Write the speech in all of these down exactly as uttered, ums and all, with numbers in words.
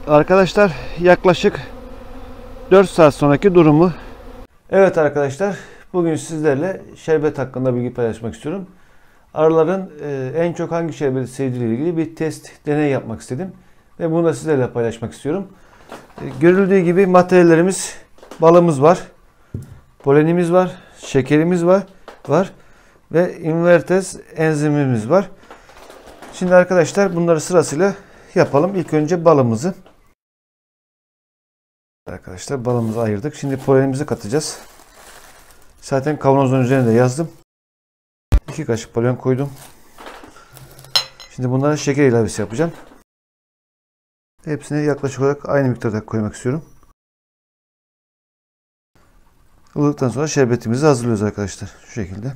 Arkadaşlar yaklaşık dört saat sonraki durumu. Evet arkadaşlar, bugün sizlerle şerbet hakkında bilgi paylaşmak istiyorum. Arıların en çok hangi şerbeti sevdiği ile ilgili bir test, deney yapmak istedim. Ve bunu da sizlerle paylaşmak istiyorum. Görüldüğü gibi materyallerimiz, balımız var, polenimiz var, şekerimiz var, var ve invertez enzimimiz var. Şimdi arkadaşlar bunları sırasıyla yapalım. İlk önce balımızı. Arkadaşlar balımızı ayırdık. Şimdi polenimizi katacağız. Zaten kavanozun üzerine de yazdım. iki kaşık polen koydum. Şimdi bunlara şeker ilavesi yapacağım. Hepsine yaklaşık olarak aynı miktarda koymak istiyorum. Ilıdıktan sonra şerbetimizi hazırlıyoruz arkadaşlar. Şu şekilde.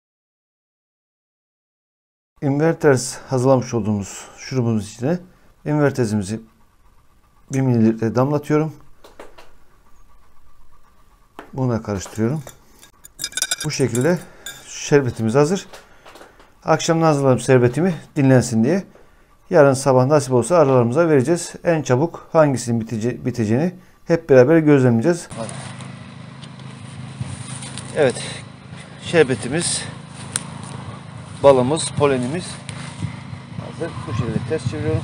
Invertez hazırlamış olduğumuz şurubumuz içine invertezimizi bir mililitre damlatıyorum. Buna karıştırıyorum. Bu şekilde şerbetimiz hazır. Akşamdan hazırladım şerbetimi dinlensin diye. Yarın sabah nasip olsa arılarımıza vereceğiz. En çabuk hangisinin bitece biteceğini hep beraber gözlemleyeceğiz. Evet. Şerbetimiz, balımız, polenimiz hazır. Bu şekilde ters çeviriyorum.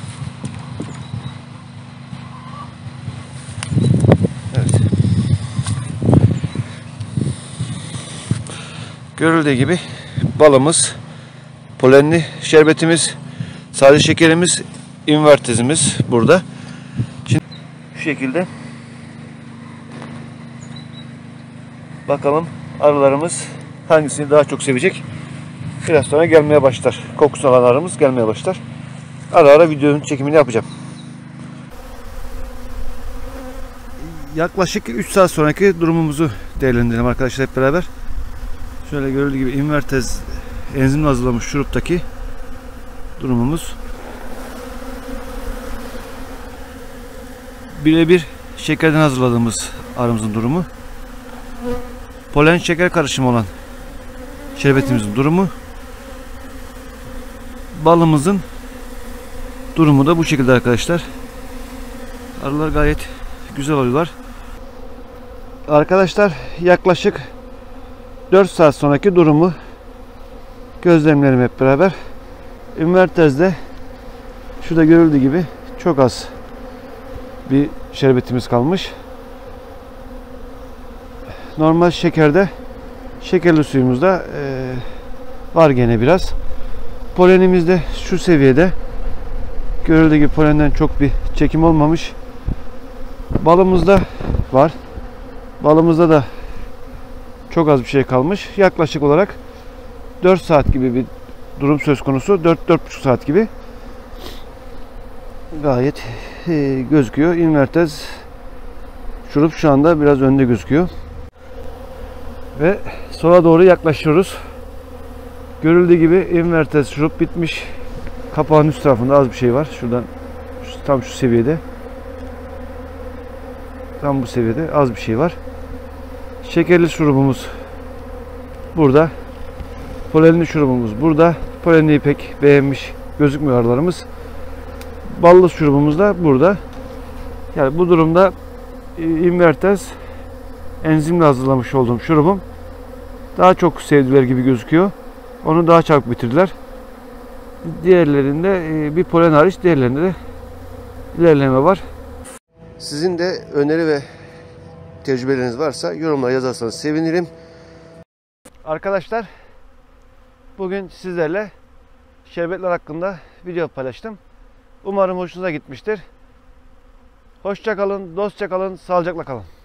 Evet. Görüldüğü gibi balımız, polenli şerbetimiz, sadece şekerimiz, invertezimiz burada. Şimdi şu şekilde bakalım arılarımız hangisini daha çok sevecek. Biraz sonra gelmeye başlar. Kokusu alan arımız gelmeye başlar. Ara ara videonun çekimini yapacağım. Yaklaşık üç saat sonraki durumumuzu değerlendirelim arkadaşlar hep beraber. Şöyle görüldüğü gibi invertez enzimle hazırlamış şuruptaki durumumuz. Birebir şekerden hazırladığımız arımızın durumu. Polen şeker karışımı olan şerbetimizin durumu. Balımızın durumu da bu şekilde arkadaşlar. Arılar gayet güzel oluyorlar. Arkadaşlar yaklaşık dört saat sonraki durumu gözlemlerim hep beraber. Invertez'de şurada görüldüğü gibi çok az bir şerbetimiz kalmış. Normal şekerde, şekerli suyumuzda e, var gene biraz. Polenimiz de şu seviyede. Görüldüğü gibi polenden çok bir çekim olmamış. Balımızda var. Balımızda da çok az bir şey kalmış. Yaklaşık olarak dört saat gibi bir durum söz konusu. dört dört buçuk saat gibi. Gayet e, gözüküyor. Invertez şurup şu anda biraz önde gözüküyor. Ve sola doğru yaklaşıyoruz. Görüldüğü gibi invertez şurup bitmiş. Kapağın üst tarafında az bir şey var. Şuradan tam şu seviyede. Tam bu seviyede az bir şey var. Şekerli şurubumuz burada. Polenli şurubumuz burada. Polenliyi pek beğenmiş gözükmüyor arılarımız. Ballı şurubumuz da burada. Yani bu durumda invertez enzimle hazırlamış olduğum şurubum daha çok sevdiler gibi gözüküyor. Onu daha çabuk bitirdiler. Diğerlerinde bir polen hariç diğerlerinde de ilerleme var. Sizin de öneri ve tecrübeleriniz varsa yorumlara yazarsanız sevinirim. Arkadaşlar bugün sizlerle şerbetler hakkında video paylaştım. Umarım hoşunuza gitmiştir. Hoşça kalın, dostça kalın, sağlıcakla kalın.